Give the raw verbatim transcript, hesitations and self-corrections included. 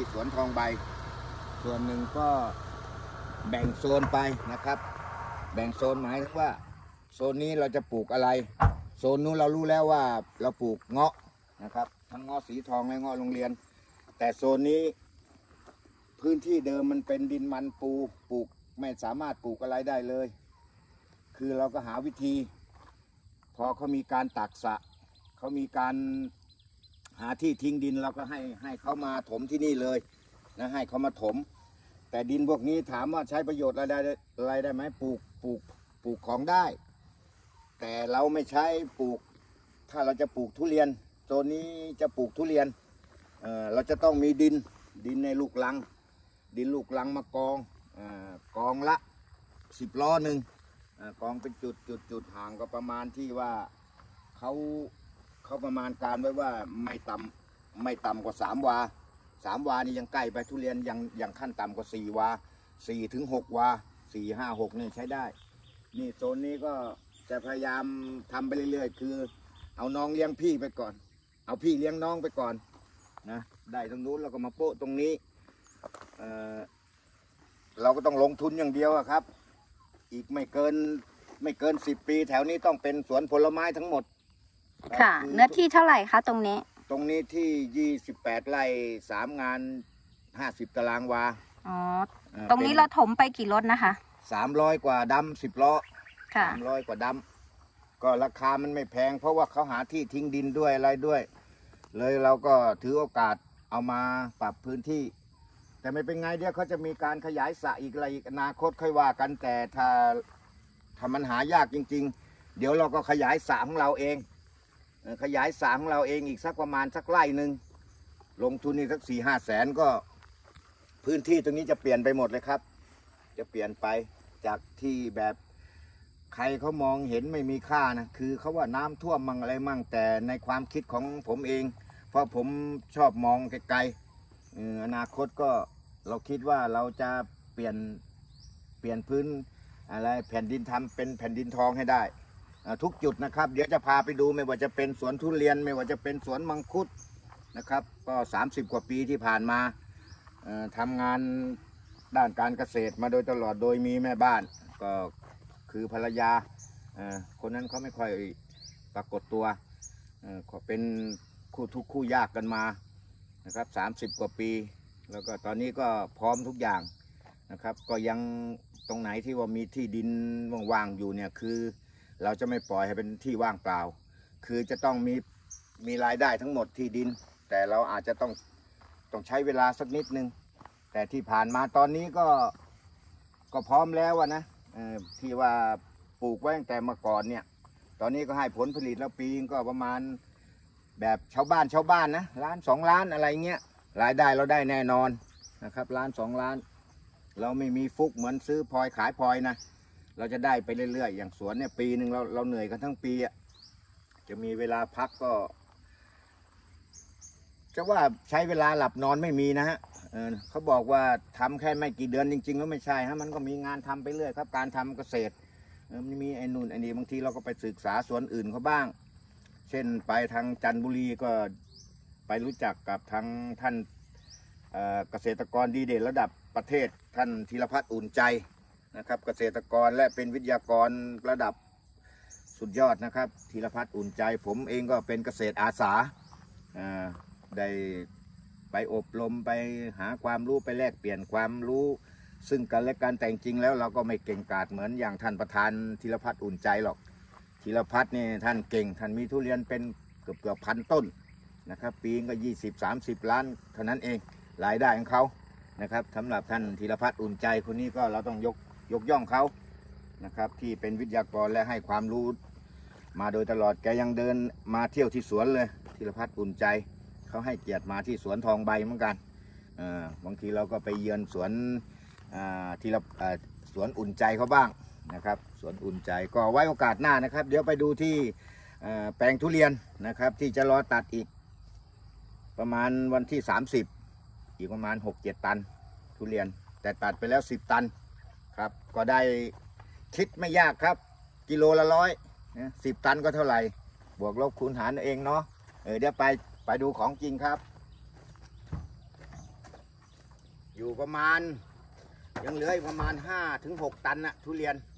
สวนทองใบส่วนหนึ่งก็แบ่งโซนไปนะครับแบ่งโซนหมายถึงว่าโซนนี้เราจะปลูกอะไรโซนนู้นเรารู้แล้วว่าเราปลูกเงาะนะครับทั้งเงาะสีทองและเงาะโรงเรียนแต่โซนนี้พื้นที่เดิมมันเป็นดินมันปูปลูกไม่สามารถปลูกอะไรได้เลยคือเราก็หาวิธีพอเขามีการตักสระเขามีการหาที่ทิ้งดินเราก็ให้ให้เขามาถมที่นี่เลยนะให้เขามาถมแต่ดินพวกนี้ถามว่าใช้ประโยชน์อะไรได้อะไรได้ไหมปลูกปลูกปลูกของได้แต่เราไม่ใช้ปลูกถ้าเราจะปลูกทุเรียนโซนนี้จะปลูกทุเรียนเอ่อเราจะต้องมีดินดินในลูกลังดินลูกลังมากองเอ่อกองละสิบล้อหนึ่งกองเป็นจุดจุดจุดห่างก็ประมาณที่ว่าเขาเขาประมาณการไว้ว่าไม่ต่ำไม่ต่ำกว่าสามวาสามวานี่ยังใกล้ไปทุเรียนยังยังขั้นต่ำกว่าสี่วาสี่ถึงหกวาสี่ห้าหกนี่ใช้ได้นี่โซนนี้ก็จะพยายามทำไปเรื่อยๆคือเอาน้องเลี้ยงพี่ไปก่อนเอาพี่เลี้ยงน้องไปก่อนนะได้ตรงนู้นเราก็มาโป๊ะตรงนี้เอ่อเราก็ต้องลงทุนอย่างเดียวอะครับอีกไม่เกินไม่เกินสิบปีแถวนี้ต้องเป็นสวนผลไม้ทั้งหมดค่ะเนื้อที่เท่าไหร่คะตรงนี้ตรงนี้ที่ยี่สิบแปดไร่สามงานห้าสิบตารางวาอ๋อตรงนี้เราถมไปกี่รถนะคะสามร้อยกว่าดำสิบล้อค่ะสามร้อยกว่าดำก็ราคามันไม่แพงเพราะว่าเขาหาที่ทิ้งดินด้วยอะไรด้วยเลยเราก็ถือโอกาสเอามาปรับพื้นที่แต่ไม่เป็นไงเดี๋ยวเขาจะมีการขยายสระอีกอะไรอีกอนาคตค่อยว่ากันแต่ถ้าถ้ามันหายากจริงๆเดี๋ยวเราก็ขยายสระของเราเองขยายสระของเราเองอีกสักประมาณสักไร่หนึ่งลงทุนอีกสักสี่ห้าแสนก็พื้นที่ตรงนี้จะเปลี่ยนไปหมดเลยครับจะเปลี่ยนไปจากที่แบบใครเขามองเห็นไม่มีค่านะคือเขาว่าน้ำท่วมมั่งอะไรมั่งแต่ในความคิดของผมเองเพราะผมชอบมองไกลๆอนาคตก็เราคิดว่าเราจะเปลี่ยนเปลี่ยนพื้นอะไรแผ่นดินทำเป็นแผ่นดินทองให้ได้ทุกจุดนะครับเดี๋ยวจะพาไปดูไม่ว่าจะเป็นสวนทุเรียนไม่ว่าจะเป็นสวนมังคุดนะครับก็สามสิบกว่าปีที่ผ่านมาทำงานด้านการเกษตรมาโดยตลอดโดยมีแม่บ้านก็คือภรรยาคนนั้นเขาไม่ค่อยปรากฏตัวเขาเป็นคู่ทุกคู่ยากกันมานะครับสามสิบกว่าปีแล้วก็ตอนนี้ก็พร้อมทุกอย่างนะครับก็ยังตรงไหนที่ว่ามีที่ดินว่างๆอยู่เนี่ยคือเราจะไม่ปล่อยให้เป็นที่ว่างเปล่าคือจะต้องมีมีรายได้ทั้งหมดที่ดินแต่เราอาจจะต้องต้องใช้เวลาสักนิดนึงแต่ที่ผ่านมาตอนนี้ก็ก็พร้อมแล้วนะที่ว่าปลูกไว้ตั้งแต่เมื่อก่อนเนี่ยตอนนี้ก็ให้ผลผลิตแล้วปีก็ประมาณแบบชาวบ้านชาวบ้านนะล้านสองล้านอะไรเงี้ยรายได้เราได้แน่นอนนะครับล้านสองล้านเราไม่มีฟุกเหมือนซื้อพลอยขายพลอยนะเราจะได้ไปเรื่อยๆอย่างสวนเนี่ยปีหนึ่งเราเราเหนื่อยกันทั้งปีอ่ะจะมีเวลาพักก็จะว่าใช้เวลาหลับนอนไม่มีนะฮะเออเขาบอกว่าทำแค่ไม่กี่เดือนจริงๆแล้วไม่ใช่ฮะมันก็มีงานทำไปเรื่อยครับการทำเกษตรมันมีไอ้นู่นไอ้นี่บางทีเราก็ไปศึกษาสวนอื่นเขาบ้างเช่นไปทางจันทบุรีก็ไปรู้จักกับทางท่านเกษตรกรดีเด่นระดับประเทศท่านธีรพัฒน์อุ่นใจนะครับเกษตรกรและเป็นวิทยากรระดับสุดยอดนะครับธีรพัฒน์อุ่นใจผมเองก็เป็นเกษตรอาสาได้ไปอบรมไปหาความรู้ไปแลกเปลี่ยนความรู้ซึ่งกันและกันแต่จริงแล้วเราก็ไม่เก่งกาจเหมือนอย่างท่านประธานธีรพัฒน์อุ่นใจหรอกธีรพัฒน์นี่ท่านเก่งท่านมีทุเรียนเป็นเกือบเกือบพันต้นนะครับปีก็ยี่สิบสามสิบล้านเท่านั้นเองรายได้ของเขานะครับสำหรับท่านธีรพัฒน์อุ่นใจคนนี้ก็เราต้องยกยกย่องเขานะครับที่เป็นวิทยากรและให้ความรู้มาโดยตลอดแกยังเดินมาเที่ยวที่สวนเลยธีรพัฒน์อุ่นใจเขาให้เกียรติมาที่สวนทองใบเหมือนกันบางทีเราก็ไปเยือนสวนที่เราสวนอุ่นใจเขาบ้างนะครับสวนอุ่นใจก็ไว้โอกาสหน้านะครับเดี๋ยวไปดูที่แปลงทุเรียนนะครับที่จะรอตัดอีกประมาณวันที่สามสิบอีกประมาณ หกเจ็ด ตันทุเรียนแต่ตัดไปแล้วสิบตันครับก็ได้คิดไม่ยากครับกิโลละร้อยสิบตันก็เท่าไหร่บวกลบคูณหารเองเนาะเออเดี๋ยวไปไปดูของจริงครับอยู่ประมาณ ยังเหลืออีกประมาณห้าถึงหกตันนะทุเรียน